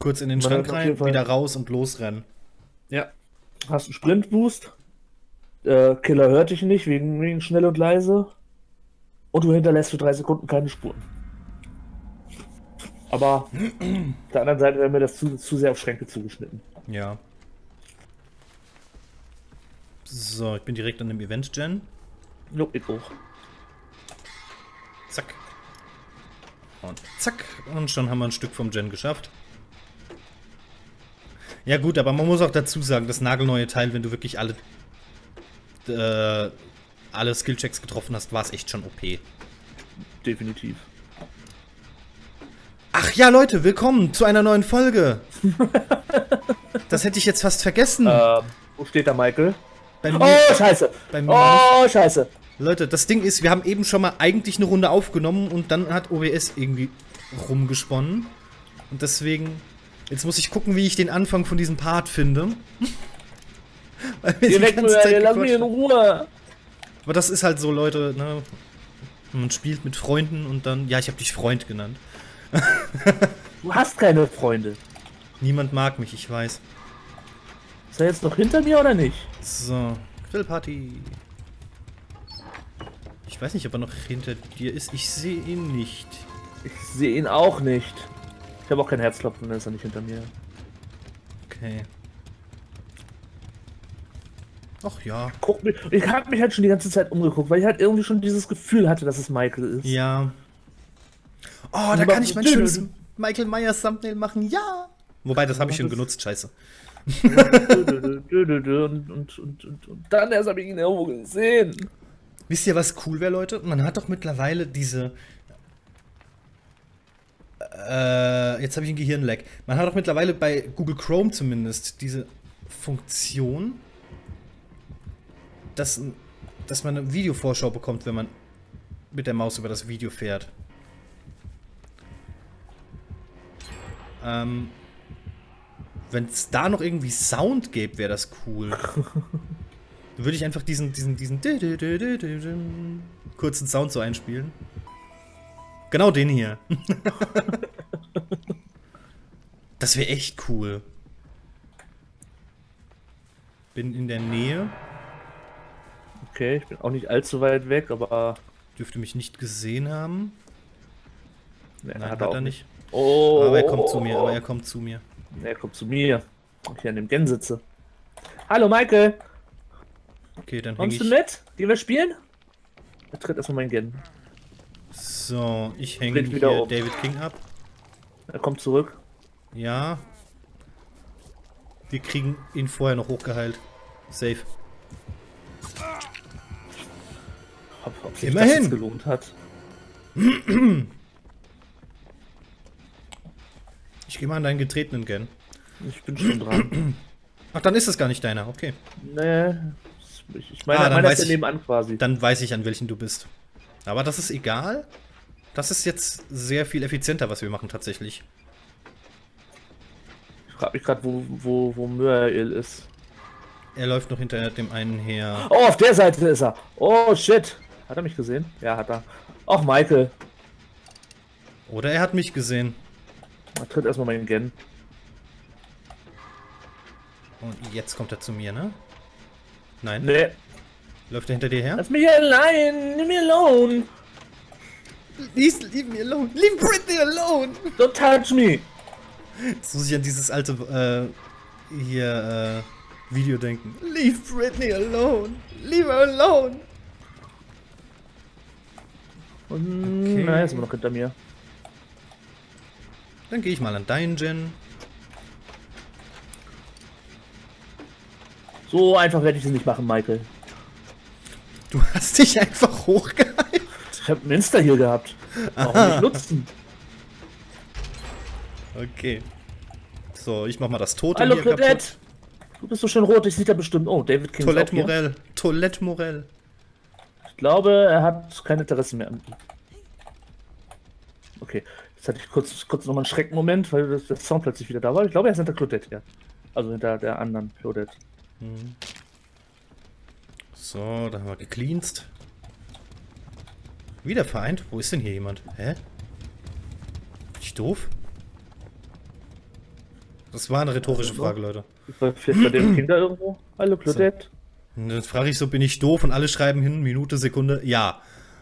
Kurz in den Schrank rein, wieder raus und losrennen. Ja. Hast einen Sprintboost. Killer hört dich nicht, wegen schnell und leise. Und du hinterlässt für 3 Sekunden keine Spuren. Aber auf der anderen Seite wäre mir das zu sehr auf Schränke zugeschnitten. Ja. So, ich bin direkt an dem Event-Gen. Jo, ich auch. Zack. Und zack. Und schon haben wir ein Stück vom Gen geschafft. Ja gut, aber man muss auch dazu sagen, das nagelneue Teil, wenn du wirklich alle Skillchecks getroffen hast, war es echt schon OP. Definitiv. Ach ja, Leute, willkommen zu einer neuen Folge. Das hätte ich jetzt fast vergessen. Wo steht da Michael? Bei mir, oh, scheiße. Oh, scheiße. Leute, das Ding ist, wir haben eben schon mal eigentlich eine Runde aufgenommen und dann hat OBS irgendwie rumgesponnen. Und deswegen, jetzt muss ich gucken, wie ich den Anfang von diesem Part finde. Lass mich in Ruhe. Aber das ist halt so, Leute, ne? Man spielt mit Freunden und dann, ja, ich habe dich Freund genannt. Du hast keine Freunde. Niemand mag mich, ich weiß. Ist er jetzt noch hinter mir oder nicht? So, Grillparty. Ich weiß nicht, ob er noch hinter dir ist. Ich sehe ihn nicht. Ich sehe ihn auch nicht. Ich habe auch kein Herzklopfen, dann ist er nicht hinter mir. Okay. Ach ja. Guck mich, ich habe mich halt schon die ganze Zeit umgeguckt, weil ich halt irgendwie schon dieses Gefühl hatte, dass es Michael ist. Ja. Oh, da kann ich mein schönes Michael Myers Thumbnail machen. Ja. Wobei, das habe ich schon genutzt, scheiße. Und dann erst habe ich ihn irgendwo gesehen. Wisst ihr, was cool wäre, Leute? Man hat doch mittlerweile diese... jetzt habe ich ein Gehirnlag. Man hat doch mittlerweile bei Google Chrome zumindest diese Funktion, dass man eine Videovorschau bekommt, wenn man mit der Maus über das Video fährt. Wenn es da noch irgendwie Sound gäbe, wäre das cool. Dann würde ich einfach diesen kurzen Sound so einspielen. Genau den hier. Das wäre echt cool. Bin in der Nähe. Okay, ich bin auch nicht allzu weit weg, aber... Dürfte mich nicht gesehen haben. Nee, Nein, hat er nicht. Oh, aber er kommt zu mir, Er kommt zu mir. Ich hier an dem Gen sitze. Hallo, Michael. Okay, dann kommst du mit? Gehen wir spielen? Er tritt erstmal mein Gen. So, ich hänge hier David King ab. Er kommt zurück. Ja. Wir kriegen ihn vorher noch hochgeheilt. Safe. Ob sich das jetzt gelohnt hat. Ich gehe mal an deinen getretenen Gen. Ich bin schon dran. Ach, dann ist es gar nicht deiner, okay. Nee. Ich meine, meiner ist ja nebenan quasi. Dann weiß ich, an welchen du bist. Aber das ist egal. Das ist jetzt sehr viel effizienter, was wir machen tatsächlich. Ich frage mich gerade, wo Muriel ist. Er läuft noch hinter dem einen her. Oh, auf der Seite ist er. Oh, shit. Hat er mich gesehen? Ja, hat er. Ach, Michael. Oder er hat mich gesehen. Er tritt erstmal meinen Gen. Und jetzt kommt er zu mir, ne? Nein. Nee. Läuft er hinter dir her? Lass mich allein. Leave me alone. Leave me alone. Leave Britney alone. Don't touch me. Jetzt muss ich an dieses alte Video denken. Leave Britney alone. Leave her alone. Okay. Na, er ist immer noch hinter mir. Dann gehe ich mal an deinen Gen. So einfach werde ich es nicht machen, Michael. Du hast dich einfach hochgehalten. Ich habe einen Insta hier gehabt. Warum nicht nutzen? Okay. So, ich mach mal das Tote Hallo, hier Claudette. kaputt. Du bist so schön rot, ich sehe da bestimmt. Oh, David King. Toilette Morell. Toilette Morell. Ich glaube, er hat kein Interesse mehr an ihm. Okay, jetzt hatte ich kurz nochmal einen Schreckmoment, weil der Sound plötzlich wieder da war. Ich glaube, er ist hinter Claudette, ja. Also hinter der anderen Claudette. So, da haben wir gecleanst. Wieder vereint? Wo ist denn hier jemand? Hä? Bin ich doof? Das war eine rhetorische Frage, Leute. Vielleicht bei dem Kinder irgendwo? Hallo, Claudette. Und dann frage ich so, bin ich doof? Und alle schreiben hin, Minute, Sekunde, ja.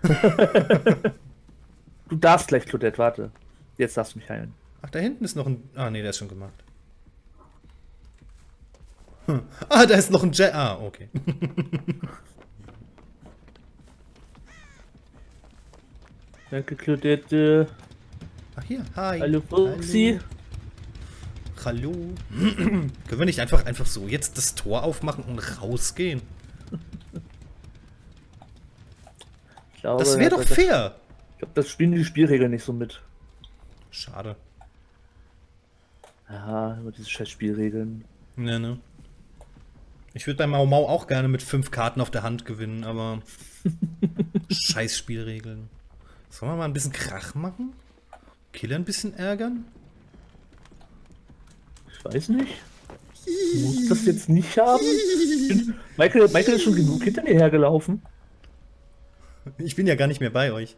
Du darfst gleich, Claudette, warte. Jetzt darfst du mich heilen. Ach, da hinten ist noch ein... Ah, nee, der ist schon gemacht. Ah, da ist noch ein Jet. Ah, okay. Danke, Claudette. Ach, hier. Hi. Hallo, Fuchsi. Hallo. Können wir nicht einfach so jetzt das Tor aufmachen und rausgehen? Ich glaube, Das wäre doch fair. Ich glaube, das spielen die Spielregeln nicht so mit. Schade. Ja, immer diese scheiß Spielregeln. Ne. Ich würde bei Mau Mau auch gerne mit 5 Karten auf der Hand gewinnen, aber scheiß Spielregeln. Sollen wir mal ein bisschen Krach machen? Killer ein bisschen ärgern? Ich weiß nicht. Muss das jetzt nicht haben? Michael ist schon genug hinter mir hergelaufen. Ich bin ja gar nicht mehr bei euch.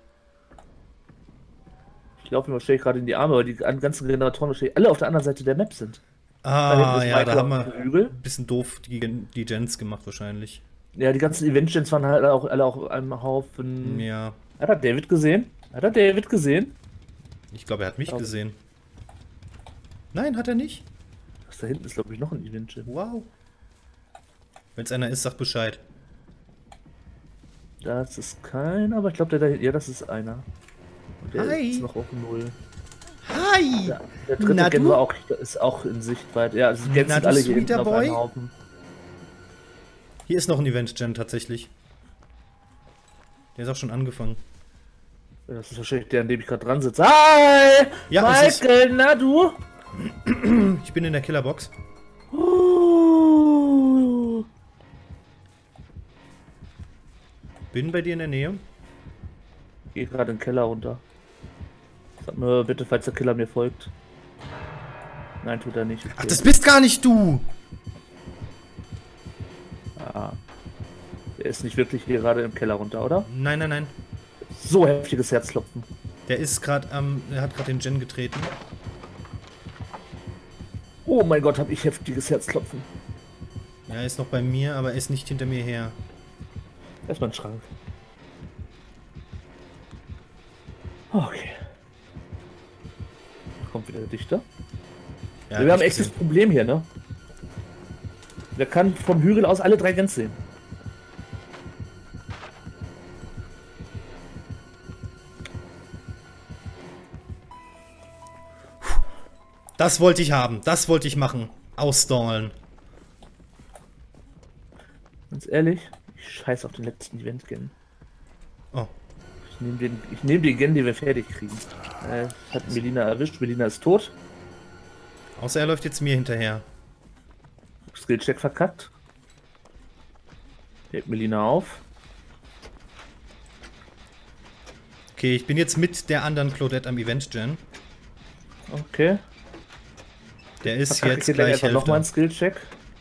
Ich laufe immer schnell gerade in die Arme, weil die ganzen Generatoren wahrscheinlich alle auf der anderen Seite der Map sind. Ah, ja, da haben wir Hügel. ein bisschen doof die Gens gemacht wahrscheinlich. Ja, die ganzen Event-Gens waren halt auch alle auf einem Haufen. Ja. Hat er David gesehen? Hat er David gesehen? Ich glaube, er hat mich gesehen. Nein, hat er nicht. Was da hinten ist, glaube ich, noch ein Event-Gen. Wow. Wenn es einer ist, sag Bescheid. Das ist keiner, aber ich glaube, der da hinten. Ja, das ist einer. Und der Hi. ist noch auf 0. Hi! Ja, der dritte Gen war auch, ist auch in Sichtweite. Ja, also Gens sind alle hier hinten auf einem Haufen. Hier ist noch ein Event-Gen tatsächlich. Der ist auch schon angefangen. Ja, das ist wahrscheinlich der, an dem ich gerade dran sitze. Hi! Ja, Michael, na du? Ich bin in der Killerbox. Bin bei dir in der Nähe. Geh gerade in den Keller runter. Sag mir bitte, falls der Killer mir folgt. Nein, tut er nicht. Okay. Ach, das bist gar nicht du! Ah. Der ist nicht wirklich hier gerade im Keller runter, oder? Nein. So heftiges Herzklopfen. Der ist gerade er hat gerade den Gen getreten. Oh mein Gott, habe ich heftiges Herzklopfen. Ja, er ist noch bei mir, aber er ist nicht hinter mir her. Erstmal ein Schrank. Okay. Kommt wieder der Dichter. Ja, Wir haben ein echtes Problem hier, ne? Der kann vom Hügel aus alle 3 Gens sehen. Das wollte ich haben. Das wollte ich machen. Ausstallen. Ganz ehrlich, ich scheiß auf den letzten Event-Gen. Oh. Ich nehme den Gen, den wir fertig kriegen. Hat Melina erwischt. Melina ist tot. Außer er läuft jetzt mir hinterher. Skillcheck verkackt. Hebt Melina auf. Okay, ich bin jetzt mit der anderen Claudette am Event-Gen. Okay. Der ist Verkacke jetzt ich gleich einfach nochmal einen Hälfte. Skillcheck.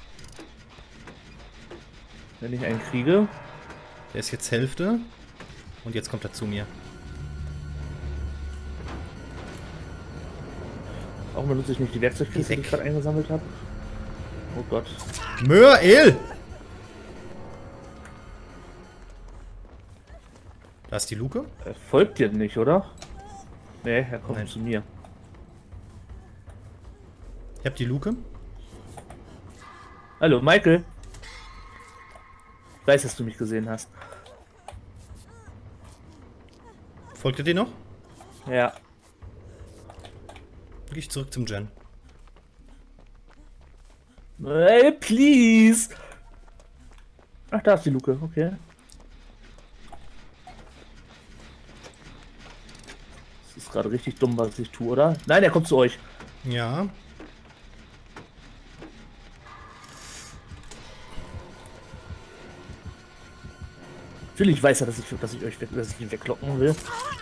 Wenn ich einen kriege. Der ist jetzt Hälfte. Und jetzt kommt er zu mir. Auch benutze ich nicht die Werkzeugkiste, die ich gerade eingesammelt habe. Oh Gott. Möhrel! Da ist die Luke. Er folgt dir nicht, oder? Nee, er kommt zu mir. Ich hab die Luke. Hallo, Michael. Ich weiß, dass du mich gesehen hast. Folgt ihr dir noch? Ja. Gehe ich zurück zum Gen. Hey, please! Ach, da ist die Luke, okay. Das ist gerade richtig dumm, was ich tue, oder? Nein, er kommt zu euch. Ja. Natürlich weiß er, dass ich ihn weglocken will.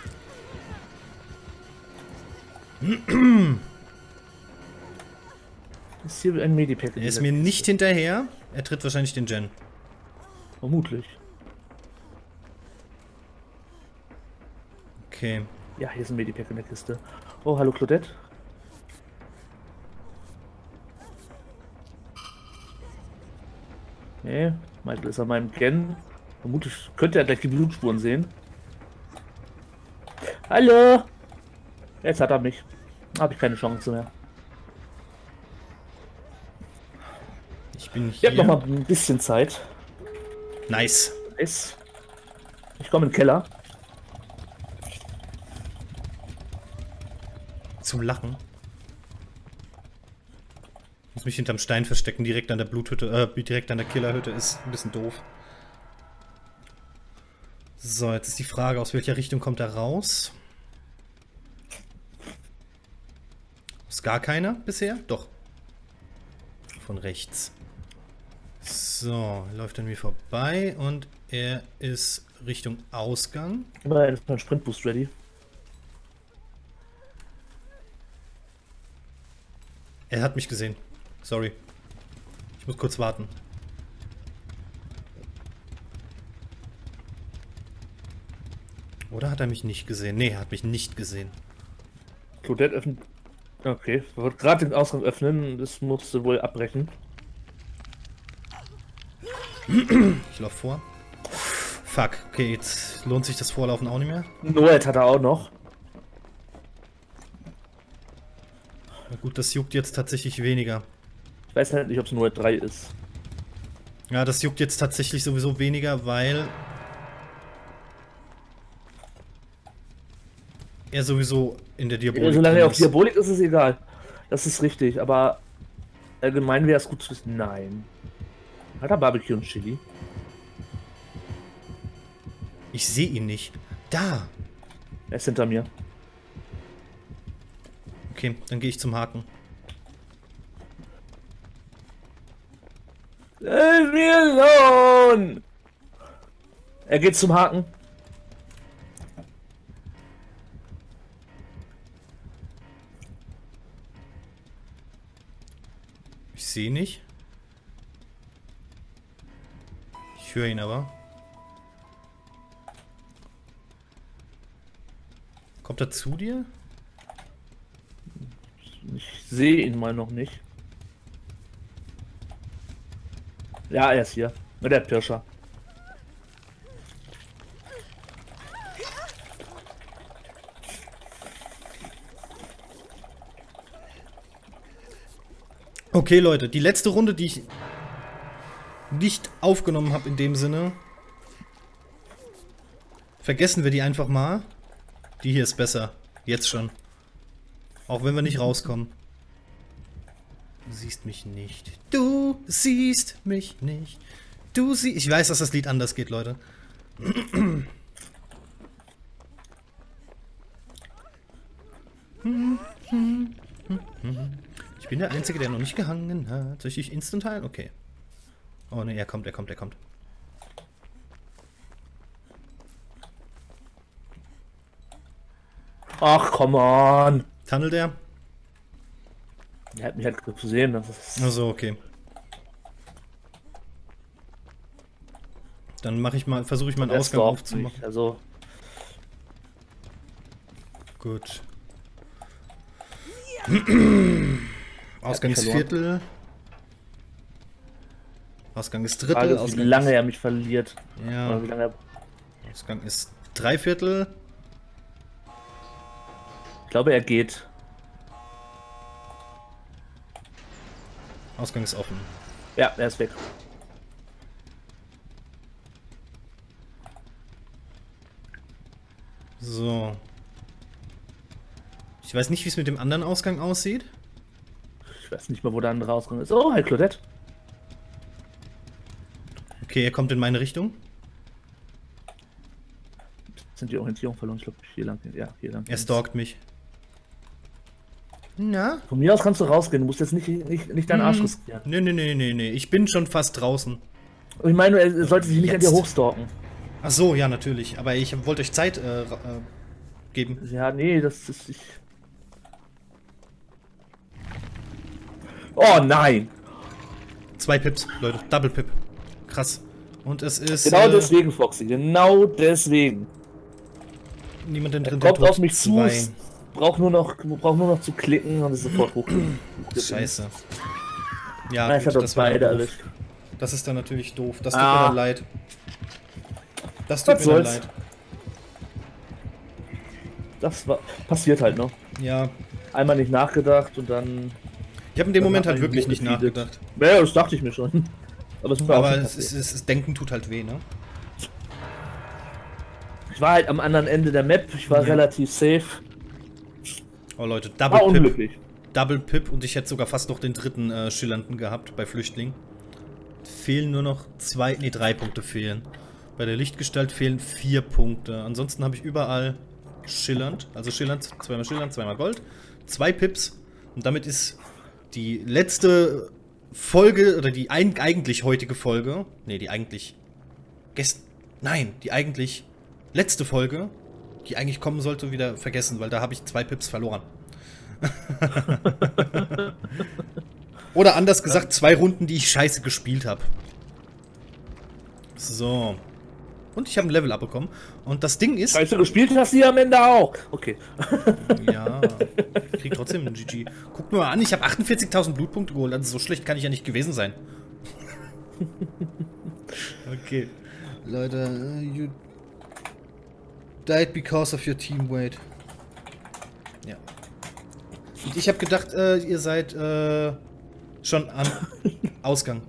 Ist hier ein Medipack? Er ist mir nicht hinterher. Er tritt wahrscheinlich den Gen. Vermutlich. Okay. Ja, hier ist ein Medipack in der Kiste. Oh, hallo Claudette. Nee, Michael ist an meinem Gen. Vermutlich könnte er gleich die Blutspuren sehen. Hallo! Jetzt hat er mich. Habe ich keine Chance mehr. Ich bin Ich hier. habe noch mal ein bisschen Zeit. Nice. Ich komme in den Keller. Zum Lachen. Ich muss mich hinterm Stein verstecken, direkt an der Bluthütte, direkt an der Killerhütte ist ein bisschen doof. So, jetzt ist die Frage, aus welcher Richtung kommt er raus? Ist gar keiner bisher? Doch. Von rechts. So, er läuft an mir vorbei und er ist Richtung Ausgang. Aber er ist mein Sprintboost ready. Er hat mich gesehen. Sorry. Ich muss kurz warten. Oder hat er mich nicht gesehen? Nee, er hat mich nicht gesehen. Claudette öffnet. Okay, ich wollte gerade den Ausgang öffnen. Das musste wohl abbrechen. Ich laufe vor. Fuck, okay, jetzt lohnt sich das Vorlaufen auch nicht mehr. Noet hat er auch noch. Na gut, das juckt jetzt tatsächlich weniger. Ich weiß halt nicht, ob es Noet 3 ist. Ja, das juckt jetzt tatsächlich sowieso weniger, weil er sowieso in der Diabolik Solange drin er auf ist. Diabolik ist, ist es egal. Das ist richtig, aber allgemein wäre es gut zu wissen. Nein. Hat er Barbecue und Chili? Ich sehe ihn nicht. Da! Er ist hinter mir. Okay, dann gehe ich zum Haken. Lass mir alone! Er geht zum Haken. Ich sehe ihn nicht. Ich höre ihn aber. Kommt er zu dir? Ich sehe ihn mal noch nicht. Ja, er ist hier. Mit der Pirscher. Okay, Leute, die letzte Runde, die ich nicht aufgenommen habe in dem Sinne. Vergessen wir die einfach mal. Die hier ist besser. Jetzt schon. Auch wenn wir nicht rauskommen. Du siehst mich nicht. Du siehst mich nicht. Du siehst... Ich weiß, dass das Lied anders geht, Leute. Ich bin der Einzige, der noch nicht gehangen hat. Soll ich instant heilen? Okay. Oh ne, er kommt. Ach, come on. Tunnelt er? Er hat mich halt gesehen. Das ist Achso, okay. Dann versuche ich mal einen der Ausgang stalkt aufzumachen. mich, also Gut. Ausgang ist verloren. Viertel. Ausgang ist Frage Drittel. ist, wie Ausgang lange er mich verliert. ja. Oder wie lange er... Ausgang ist Dreiviertel. Ich glaube, er geht. Ausgang ist offen. Ja, er ist weg. So. Ich weiß nicht, wie es mit dem anderen Ausgang aussieht. Ich weiß nicht mehr, wo der andere Ausgang ist. Oh, hi Claudette. Okay, er kommt in meine Richtung. Sind die Orientierung verloren? Ich glaube, hier lang. Ja, hier lang. Er stalkt mich. Na? Von mir aus kannst du rausgehen. Du musst jetzt nicht deinen Arsch riskieren. Nee. Ich bin schon fast draußen. Und ich meine, er sollte sich nicht an dir Jetzt. hochstalken. Ach so, ja, natürlich. Aber ich wollte euch Zeit geben. Ja, nee, das ist... Oh nein! 2 Pips, Leute. Double Pip. Krass. Und es ist... Genau deswegen, Foxy. Genau deswegen. Niemand in Er drin. kommt auf mich zu, 2. braucht nur noch zu klicken und ist sofort hoch. Scheiße. Ja, Nice, hat gut, uns beide doof. erwischt. Das ist dann natürlich doof. Das tut mir dann leid. Das tut Was mir dann soll's? leid. Das war passiert halt, ne? Ja. Einmal nicht nachgedacht und dann. Ich habe in dem Dann Moment hat halt man wirklich ihn nicht gefeedet. nachgedacht. Ja, das dachte ich mir schon. Aber es war auch Aber schon es passiert. ist, Denken tut halt weh, ne? Ich war halt am anderen Ende der Map, ich war Ja. relativ safe. Oh Leute, War Double Pip. unglücklich. Double Pip und ich hätte sogar fast noch den dritten Schillernden gehabt bei Flüchtling. Fehlen nur noch 3 Punkte fehlen. Bei der Lichtgestalt fehlen 4 Punkte. Ansonsten habe ich überall schillernd. Also schillernd, zweimal Gold. 2 Pips. Und damit ist die letzte Folge, oder die eigentlich heutige Folge. Nee, die eigentlich die eigentlich letzte Folge, die eigentlich kommen sollte, wieder vergessen, weil da habe ich 2 Pips verloren. Oder anders gesagt, 2 Runden, die ich scheiße gespielt habe. So. Und ich habe ein Level abbekommen. Und das Ding ist... Scheiße gespielt hast du ja am Ende auch. Okay. Ja, ich krieg trotzdem einen GG. Guck nur an, ich habe 48.000 Blutpunkte geholt. Also so schlecht kann ich ja nicht gewesen sein. Okay. Leute, you died because of your team weight. Ja. Und ich habe gedacht, ihr seid schon am Ausgang.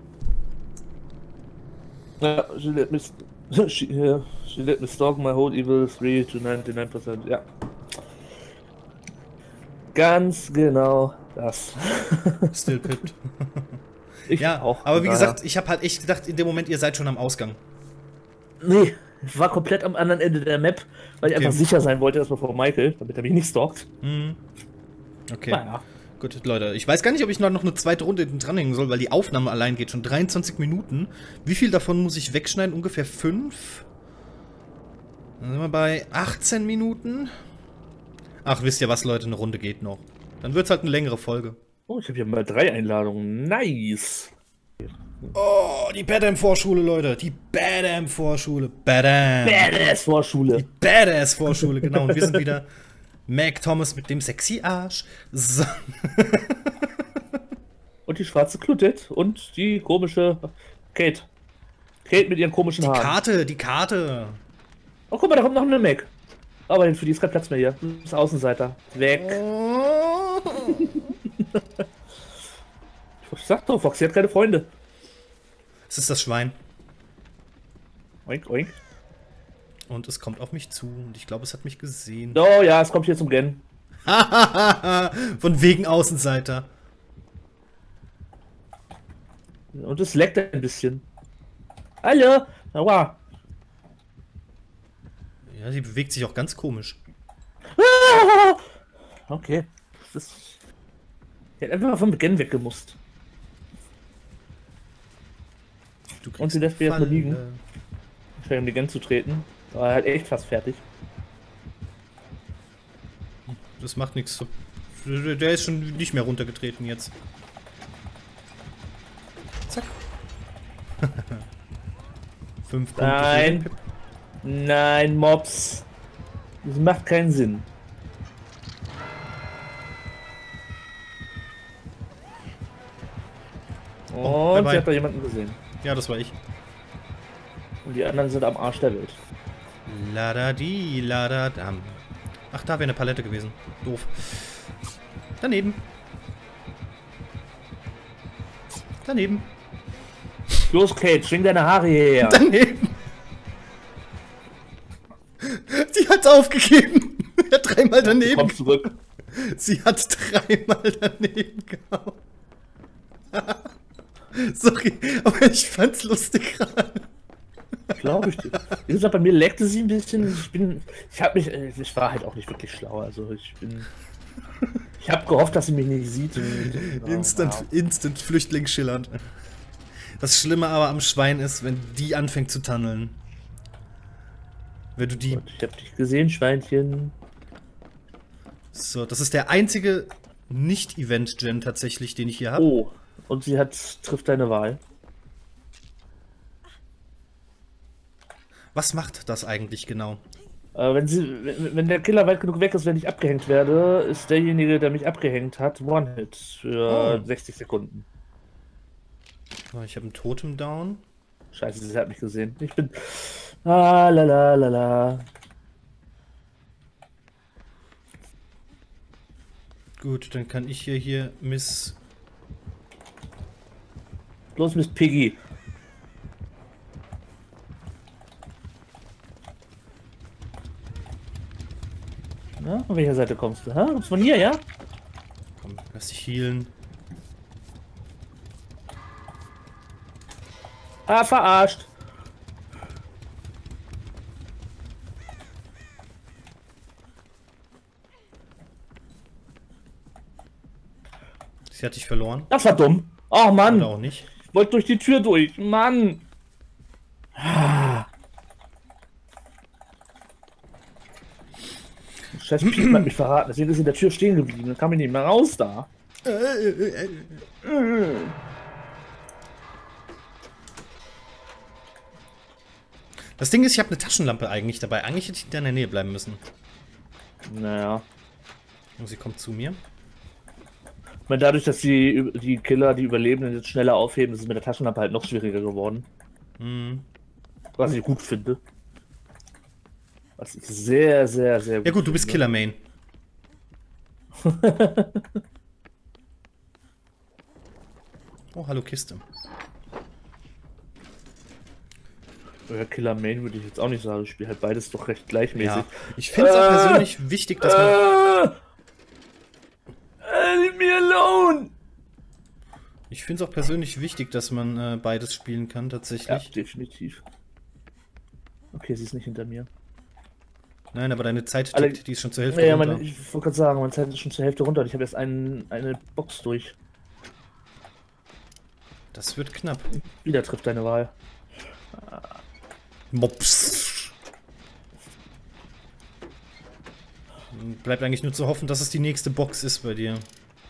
Ja, she let me stalk my whole evil 3 to 99%. Ja. Ganz genau das. Still pipped. Ich Ja, auch. aber wie Daher. gesagt, ich habe halt echt gedacht, in dem Moment, ihr seid schon am Ausgang. Nee, ich war komplett am anderen Ende der Map, weil ich Okay. einfach sicher sein wollte, erstmal vor Michael, damit er mich nicht stalkt. Hm. Okay. Naja. Gut, Leute, ich weiß gar nicht, ob ich noch eine zweite Runde hinten dranhängen soll, weil die Aufnahme allein geht schon 23 Minuten. Wie viel davon muss ich wegschneiden? Ungefähr 5? Dann sind wir bei 18 Minuten. Ach, wisst ihr was, Leute, eine Runde geht noch. Dann wird's halt eine längere Folge. Oh, ich habe hier mal 3 Einladungen. Nice. Oh, die Badass-Vorschule, Leute. Die Badass-Vorschule. Badass. Badass-Vorschule. Die Badass-Vorschule, genau. Und wir sind wieder Mac Thomas mit dem sexy Arsch. So. Und die schwarze Clutet und die komische Kate. Kate mit ihren komischen Haaren. Die Karte. Oh, guck mal, da kommt noch eine Mac. Aber für die ist kein Platz mehr hier. Du bist Außenseiter. Weg. Oh. Ich sag doch, Foxy hat keine Freunde. Es ist das Schwein. Oink, oink. Und es kommt auf mich zu. Und ich glaube, es hat mich gesehen. Oh ja, es kommt hier zum Gen. Von wegen Außenseiter. Und es leckt ein bisschen. Hallo. Aua. Ja, sie bewegt sich auch ganz komisch. Okay. Das ist... Die hat einfach mal vom Gen weggemusst. Du kriegst Und sie lässt mich erstmal Falle. liegen. Schwer um die Gen zu treten. War halt echt fast fertig. Das macht nichts. Der ist schon nicht mehr runtergetreten jetzt. Zack. 5 Punkte. Nein. Nein, Mobs. Das macht keinen Sinn. Oh, Und bye sie bye. hat da jemanden gesehen. Ja, das war ich. Und die anderen sind am Arsch der Welt. Ladadi, ladadam. Ach, da wäre eine Palette gewesen. Doof. Daneben. Daneben. Los, Kate, schwing deine Haare hierher. Daneben. Sie hat's aufgegeben. Er hat 3-mal daneben. Komm zurück. Sie hat 3-mal daneben gehauen. Sorry, aber ich fand's lustig gerade. Glaube ich dir. Wie gesagt, bei mir leckte sie ein bisschen. Ich war halt auch nicht wirklich schlau. Also ich habe gehofft, dass sie mich nicht sieht. Instant Flüchtling schillernd. Das Schlimme aber am Schwein ist, wenn die anfängt zu tunneln. Wenn du die... Ich hab dich gesehen, Schweinchen. So, das ist der einzige Nicht-Event-Gen tatsächlich, den ich hier habe. Oh, und sie trifft deine Wahl. Was macht das eigentlich genau? Wenn der Killer weit genug weg ist, wenn ich abgehängt werde, ist derjenige, der mich abgehängt hat, One-Hit für 60 Sekunden. So, ich habe einen Totem down. Scheiße, sie hat mich gesehen. Ich bin... Ah, la la la la. Gut, dann kann ich hier Miss... Los, Miss Piggy. Na, von welcher Seite kommst du? Ha? Kommst du von hier, ja? Komm, lass dich healen. Ah, verarscht. Sie hat dich verloren. Das war dumm. Oh Mann. Oder auch nicht. Ich wollte durch die Tür durch. Mann. Ah. Scheiß Piepen hat mich verraten. Deswegen ist in der Tür stehen geblieben. Dann kam ich nicht mehr raus da. Das Ding ist, ich habe eine Taschenlampe eigentlich dabei. Eigentlich hätte ich in deiner Nähe bleiben müssen. Naja. Und sie kommt zu mir. Ich meine, dadurch, dass die Killer, die Überlebenden jetzt schneller aufheben, ist es mit der Taschenlampe halt noch schwieriger geworden. Mhm. Was ich gut finde. Was ich sehr, sehr, sehr gut Ja gut, du bist finde. Killer-Main. Oh, hallo Kiste. Ja, Killer Main würde ich jetzt auch nicht sagen. Ich spiele halt beides doch recht gleichmäßig. Ja. Ich finde es auch persönlich wichtig, dass man... Leave me alone! Ich finde es auch persönlich wichtig, dass man beides spielen kann, Ja, tatsächlich. definitiv. Okay, sie ist nicht hinter mir. Nein, aber deine Zeit Alle- tickt, die ist schon zur Hälfte Ja, runter. ich wollte gerade sagen, meine Zeit ist schon zur Hälfte runter und ich habe erst eine Box durch. Das wird knapp. Wieder trifft deine Wahl. Mops. Bleibt eigentlich nur zu hoffen, dass es die nächste Box ist bei dir.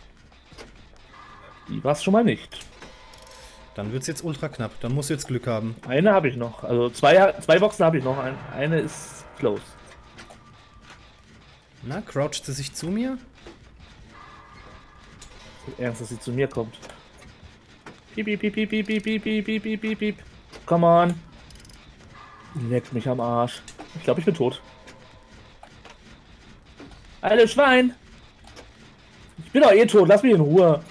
Die war es schon mal nicht. Dann wird es jetzt ultra knapp. Dann musst du jetzt Glück haben. Eine habe ich noch. Also zwei Boxen habe ich noch. Eine ist close. Na, croucht sie sich zu mir? Ernst, dass sie zu mir kommt. Piep, piep, piep, piep, piep, piep, piep, piep, piep, piep, piep, piep. Come on. Leck mich am Arsch. Ich glaube, ich bin tot. Alter Schwein! Ich bin doch eh tot, lass mich in Ruhe.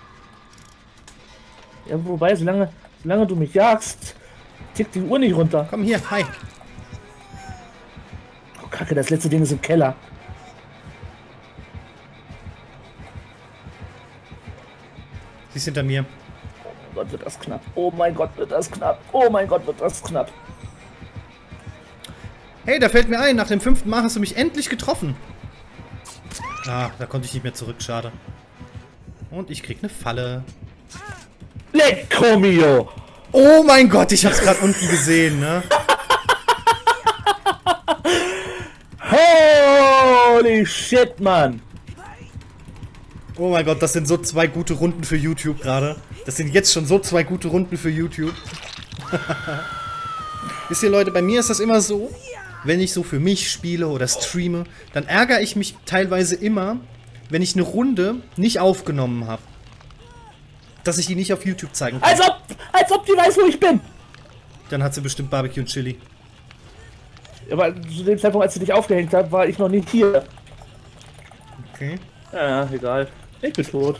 Ja, wobei, solange du mich jagst, tickt die Uhr nicht runter. Komm hier, hi. Oh, Kacke, das letzte Ding ist im Keller. Sie ist hinter mir. Oh Gott, wird das knapp. Oh mein Gott, wird das knapp. Oh mein Gott, wird das knapp. Hey, da fällt mir ein, nach dem 5. Mal hast du mich endlich getroffen. Ah, da konnte ich nicht mehr zurück, schade. Und ich krieg eine Falle. Lecco mio! Oh mein Gott, ich hab's gerade unten gesehen, ne? Holy shit, Mann! Oh mein Gott, das sind so 2 gute Runden für YouTube gerade. Das sind jetzt schon so 2 gute Runden für YouTube. Wisst ihr, Leute, bei mir ist das immer so, wenn ich so für mich spiele oder streame, dann ärgere ich mich teilweise immer, wenn ich eine Runde nicht aufgenommen habe. Dass ich die nicht auf YouTube zeigen kann. Als ob die weiß, wo ich bin! Dann hat sie bestimmt Barbecue und Chili. Aber zu dem Zeitpunkt, als sie dich aufgehängt hat, war ich noch nicht hier. Okay. Ja, egal. Ich bin tot.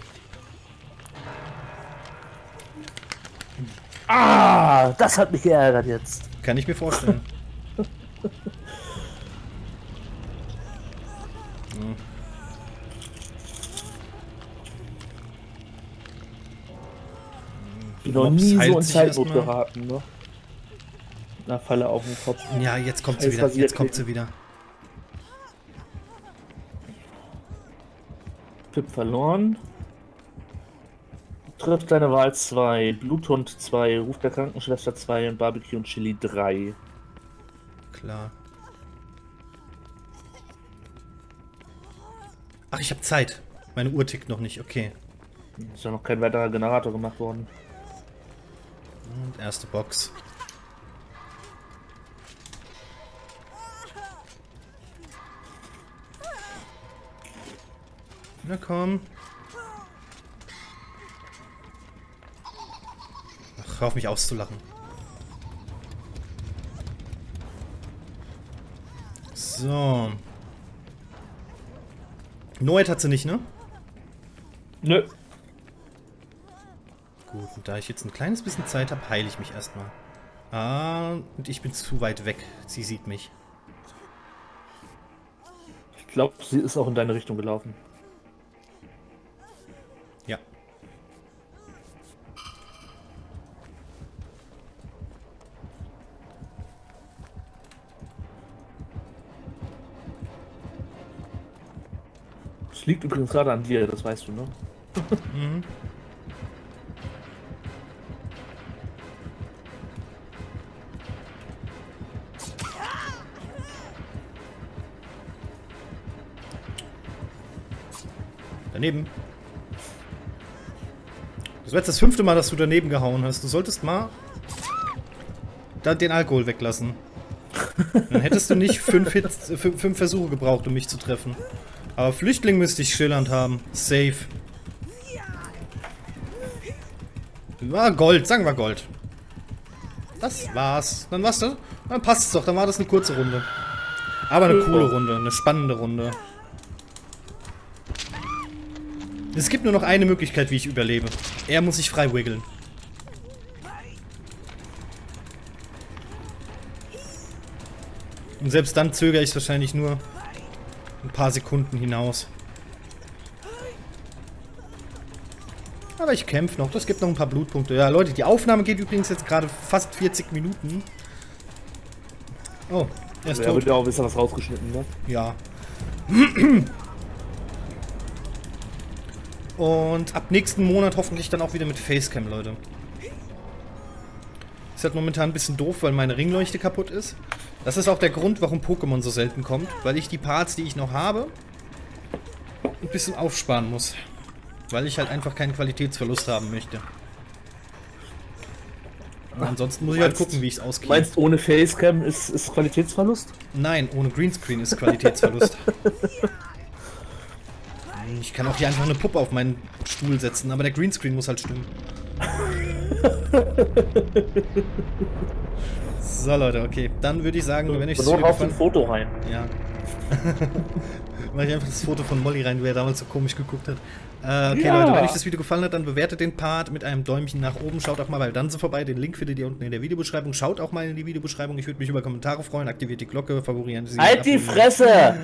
Ah, das hat mich geärgert jetzt. Kann ich mir vorstellen. Ich bin noch Mops nie heilt so in sich Zeitnot erstmal. geraten, ne? Na, Falle auf den Kopf. Ja, jetzt kommt sie Scheiß wieder. Jetzt Rasierklick. kommt sie wieder. Pip verloren. Trifft seine Wahl 2. Bluthund 2. Ruf der Krankenschwester 2 und Barbecue und Chili 3. Klar. Ach, ich habe Zeit. Meine Uhr tickt noch nicht. Okay. Ist ja noch kein weiterer Generator gemacht worden. Und erste Box. Na komm. hör auf mich auszulachen. So. Noet hat sie nicht, ne? Nö. Gut, und da ich jetzt ein kleines bisschen Zeit habe, heile ich mich erstmal. Ah, und ich bin zu weit weg. Sie sieht mich. Ich glaube, sie ist auch in deine Richtung gelaufen. Ja. Es liegt übrigens gerade an dir, das weißt du, ne? Mhm. Daneben. Das war jetzt das 5. Mal, dass du daneben gehauen hast. Du solltest mal den Alkohol weglassen. Dann hättest du nicht 5 Versuche gebraucht, um mich zu treffen. Aber Flüchtling müsste ich schillernd haben. Safe. War Gold, sagen wir Gold. Das war's. Dann war's das. Dann passt es doch, dann war das eine kurze Runde. Aber eine coole Runde, eine spannende Runde. Es gibt nur noch eine Möglichkeit, wie ich überlebe. Er muss sich frei wiggeln. Und selbst dann zögere ich es wahrscheinlich nur ein paar Sekunden hinaus. Aber ich kämpfe noch. Das gibt noch ein paar Blutpunkte. Ja, Leute, die Aufnahme geht übrigens jetzt gerade fast 40 Minuten. Oh, er ist tot. Da wird ja auch ein bisschen was rausgeschnitten, ne? Ja. Und ab nächsten Monat hoffentlich dann auch wieder mit Facecam, Leute. Ist halt momentan ein bisschen doof, weil meine Ringleuchte kaputt ist. Das ist auch der Grund, warum Pokémon so selten kommt. Weil ich die Parts, die ich noch habe, ein bisschen aufsparen muss. Weil ich halt einfach keinen Qualitätsverlust haben möchte. Und ansonsten muss ich halt gucken, wie ich es auskriege. Meinst du, ohne Facecam ist Qualitätsverlust? Nein, ohne Greenscreen ist Qualitätsverlust. Ich kann auch hier einfach eine Puppe auf meinen Stuhl setzen, aber der Greenscreen muss halt stimmen. So, Leute, okay. Dann würde ich sagen, wenn euch das Video gefallen... ein Foto rein. Ja. Mach ich einfach das Foto von Molly rein, wer damals so komisch geguckt hat. Okay, ja. Leute, wenn euch das Video gefallen hat, dann bewertet den Part mit einem Däumchen nach oben. Schaut auch mal bei Danse vorbei. Den Link findet ihr unten in der Videobeschreibung. Schaut auch mal in die Videobeschreibung. Ich würde mich über Kommentare freuen. Aktiviert die Glocke, favorisieren Sie. Halt die Fresse!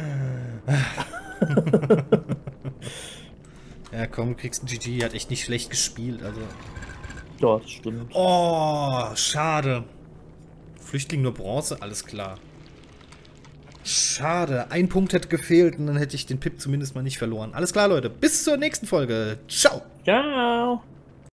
Ja, komm, kriegst ein GG. Hat echt nicht schlecht gespielt, also. Ja, das stimmt. Oh, schade. Flüchtling nur Bronze, alles klar. Schade, ein Punkt hätte gefehlt und dann hätte ich den Pip zumindest mal nicht verloren. Alles klar, Leute, bis zur nächsten Folge. Ciao. Ciao.